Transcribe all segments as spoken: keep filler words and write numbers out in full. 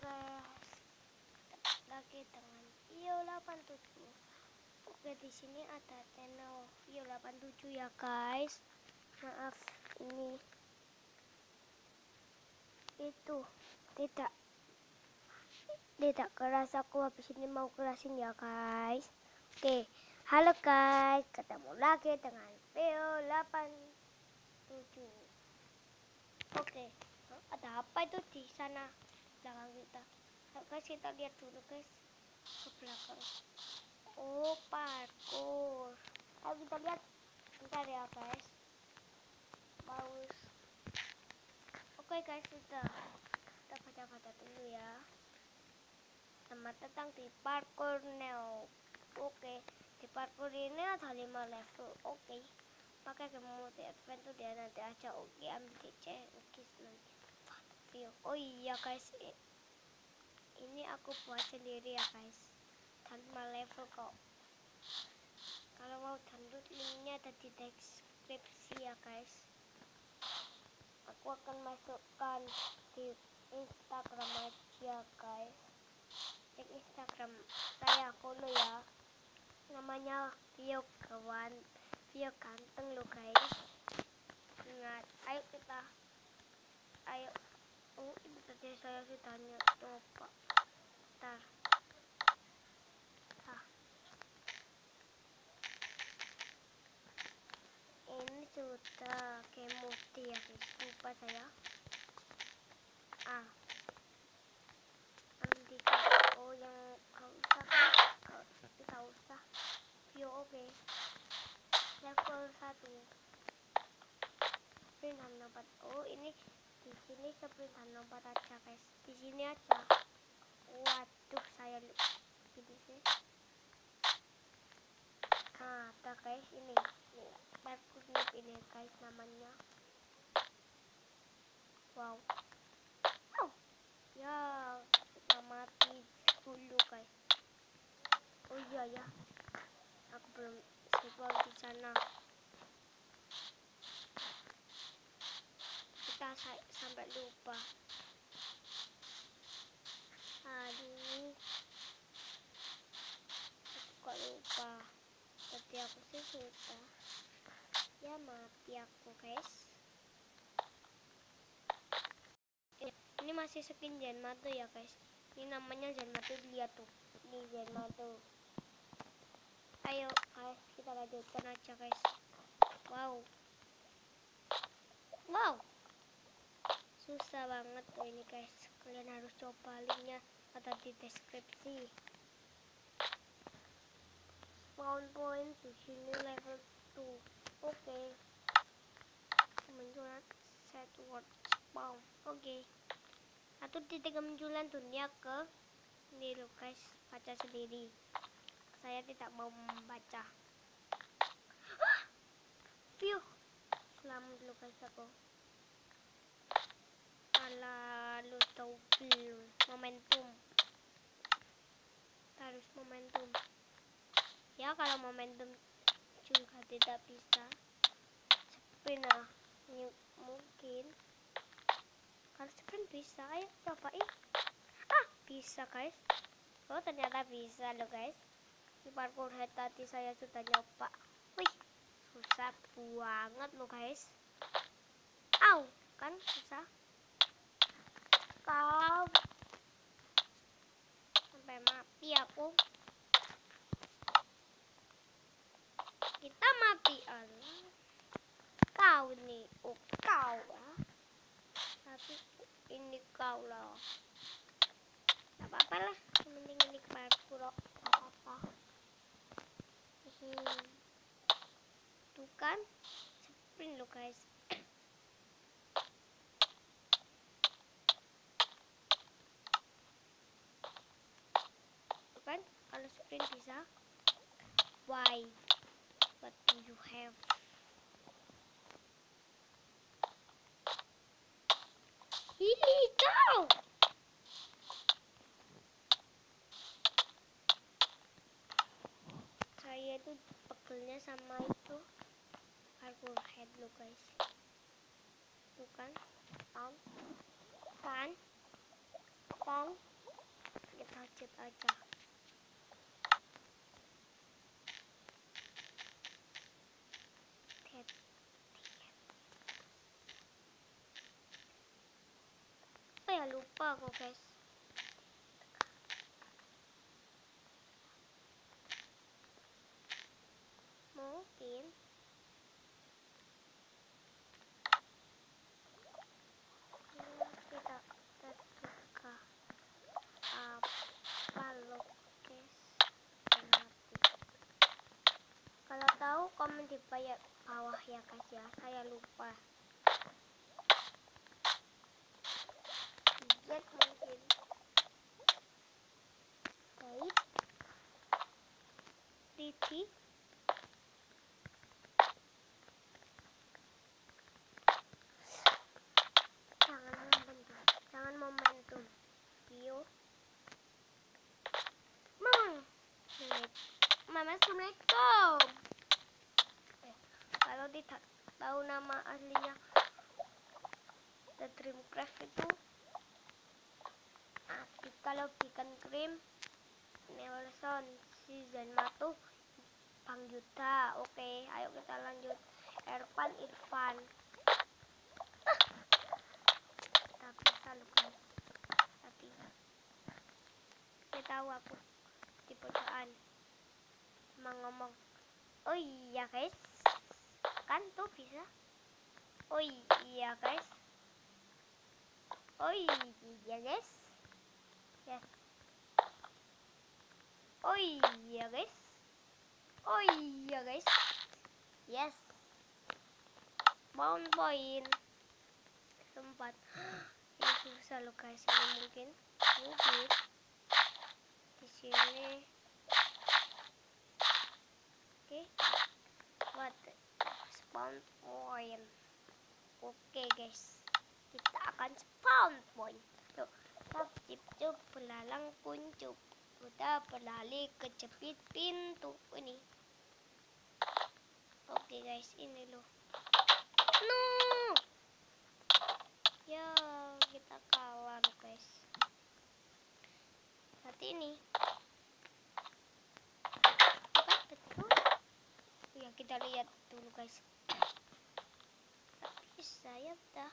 kelas lagi dengan Vio delapan tujuh. Oke, di sini ada channel Vio delapan tujuh ya guys. Maaf, ini itu tidak tidak keras, aku habis ini mau kerasin ya guys. Oke, halo guys, ketemu lagi dengan Vio delapan tujuh. Oke, ada apa itu di sana belakang kita? Guys, kita lihat dulu guys ke belakang. Oh, parkour. Ayo kita lihat. Bentar ya guys. Bagus. Oke guys, kita kita baca-baca dulu ya. Selamat datang di parkour now. Oke, di parkour ini ada lima level. Oke, pakai mode adventure dia nanti aja. Oke, ambil D C. Oke, nanti view. Oh iya guys, ini aku buat sendiri ya guys, tanpa level kok. Kalau mau download, linknya ada di deskripsi ya guys. Aku akan masukkan di Instagram aja guys. Cek Instagram saya follow ya, namanya Vio kawan, Vio ganteng lo guys. Ingat, ayo kita, ayo. Oh, ini tadi saya sudah nyoba. Bentar. Ah. Ini sudah game mode ya guys. Lupa saya. Ah. Ambil tiga. Oh, yang gak usah kan? Gak usah. Vio oke. Okay. Level satu. Sprint dan lompat. Oh, ini di sini sprint dan lompat aja guys. Di sini aja. Waduh, saya gini sih. Nah, ada guys ini. Parkour noob ini guys namanya. Wow. Oh. Ya, kita mati dulu guys. Oh iya ya. Aku belum sibuk di sana. Kita sampai lupa. Aduh. Aku kok lupa. Tadi aku sih sudah. Ya mati aku guys. Ini masih skin Zanmato ya guys. Ini namanya Zanmato, lihat tuh. Ini Zanmato. Ayo guys, kita lanjutkan aja guys. Wow. Wow. Susah banget tuh ini guys. Kalian harus coba, linknya ada di deskripsi. Spawn point di sini level dua. Oke. Okay. Kemunculan set word spawn. Oke. Okay. Satu titik kemunculan dunia ke ini loh guys, baca sendiri. Saya tidak mau membaca. View. Selamat dulu guys aku. Alah, lu tahu belum? Momentum. Harus momentum. Ya kalau momentum juga tidak bisa. Sprint lah. Mungkin. Kalau sprint bisa, ayo cobain. Ah, bisa guys. Oh, ternyata bisa loh guys. Di parkour head tadi saya sudah nyoba. Wih, susah banget loh guys. Au, kan susah. Kau sampai mati aku. Kita mati. Allah. Kau nih, oh kau lah. Tapi ini kau lah. Gak apa-apa lah, mending ini parkour. Gak apa-apa. Hmm. Tuh kan, sprint lo guys. Tuh kan, kalau sprint bisa. Why? What do you have? Hihi, kau! Saya itu pegelnya sama itu parkour head lo guys. Tuh kan, kan, kan, kan. aja. Oh ya, lupa aku guys. Mungkin kita terbuka apa lo guys. Kalau tahu komen di bawah ya guys ya. Saya lupa. Lihat mungkin. Baik. Titi. Jangan membentuk. Jangan momentum. View. Mama. Mama Assalamualaikum. Eh, kalau tidak tahu nama aslinya The Dreamcraft itu asik. Kalau bikin krim Nelson Season satu Bang Yuda. Oke, ayo kita lanjut. Irfan Irfan. Tak bisa lupa. Tapi saya tahu aku di perusahaan emang ngomong. Oh iya guys, kan tuh bisa. Oh iya guys. Oh iya guys. Yes. Oh iya guys. Oh iya guys. Yes. Bound point. Sempat. Ini susah loh guys. Ini mungkin. Mungkin. Di sini. Oke. Okay. What? Spawn point. Oke okay, guys. Kita akan spawn point. Tuh. Tap cip cup belalang kuncup. Udah berlari kejepit pintu ini. Oke okay, guys, ini loh. No. Ya, kita kalah loh guys. Saat ini. Bukan betul. Ya, kita lihat dulu guys. Tapi saya udah.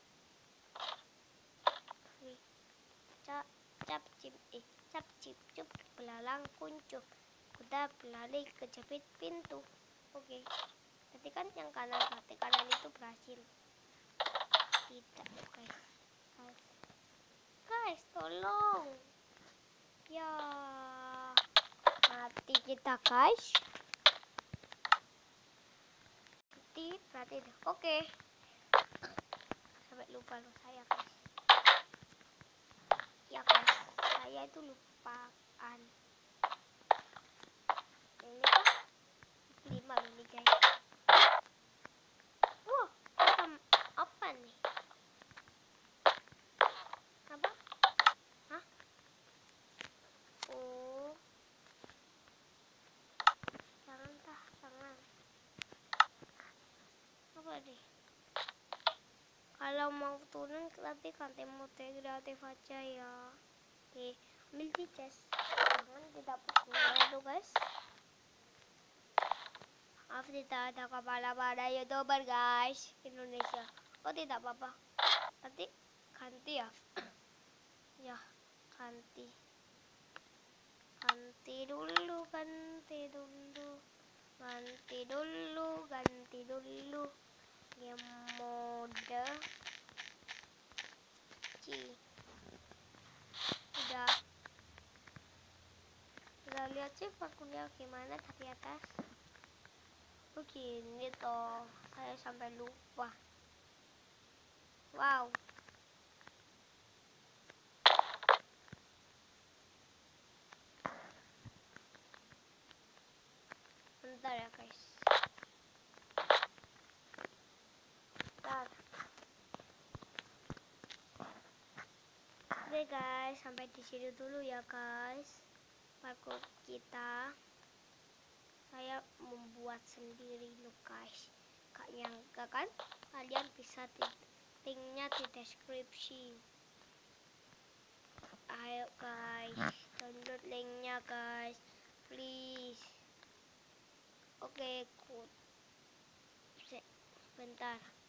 Wih. Cap cap cip eh cap cip cup belalang kuncup. Udah berlari kejepit pintu. Oke. Okay. Berarti kan yang kanan berarti kanan itu berhasil. Tidak guys. Guys. Guys, tolong. Ya. Mati kita guys. Mati berarti. Oke. Okay. Sampai lupa loh saya guys. Ya guys, saya itu lupaan. Ini kan lima ini guys. Wah, apa, apa nih? Apa? Hah? Oh, jangan tah, jangan. Apa nih? Kalau mau turun nanti ganti mode kreatif aja ya. Oke, ambil di chest. Jangan tidak berguna itu guys. Maaf tidak ada kepala pada YouTuber guys Indonesia. Oh tidak apa-apa. Nanti ganti ya. Ya ganti. Ganti dulu, ganti dulu, ganti dulu, ganti dulu. Game mode C. Udah. Udah lihat sih parkurnya gimana dari atas. Begini toh, saya sampai lupa. Wow. Bentar ya guys. Bentar. Oke guys, sampai di sini dulu ya guys. Parkur kita. Saya membuat sendiri loh guys. Gak nyangka kan? Kalian bisa linknya di deskripsi. Ayo guys, download ya guys, please. Oke, okay, bentar.